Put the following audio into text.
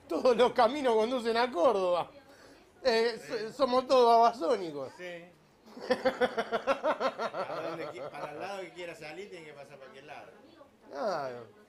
Todos los caminos conducen a Córdoba. Somos todos babasónicos. Sí. Para el lado que quiera salir tiene que pasar para aquel lado. Claro.